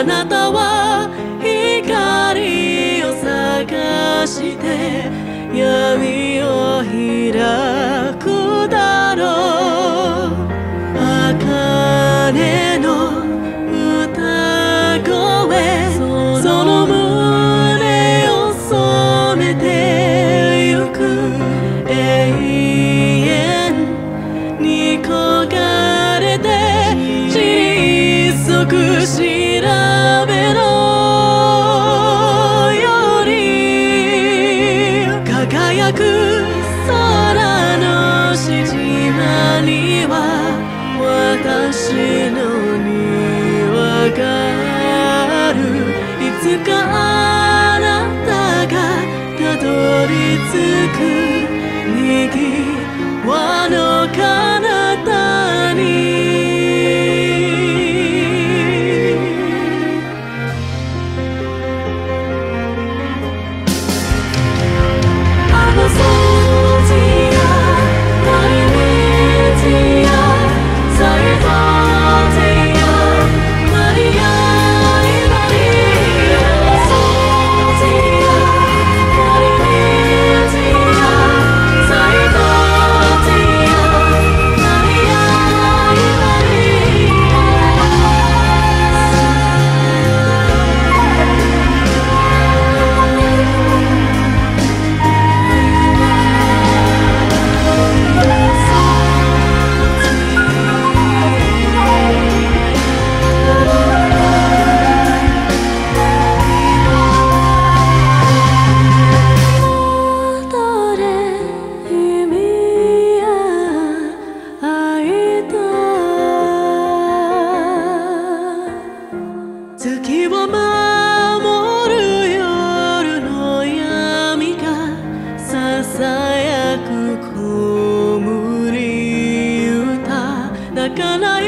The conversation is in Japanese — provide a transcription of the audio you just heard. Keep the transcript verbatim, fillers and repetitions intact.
あなたは光を探して闇を開くだろう。茜の歌声、その胸を染めてゆく。永遠に焦がれて窒息調べろより輝く空のしじまには私の庭がある。いつかあなたがたどり着く右輪の彼方に。月を守る夜の闇がささやく子守歌。だから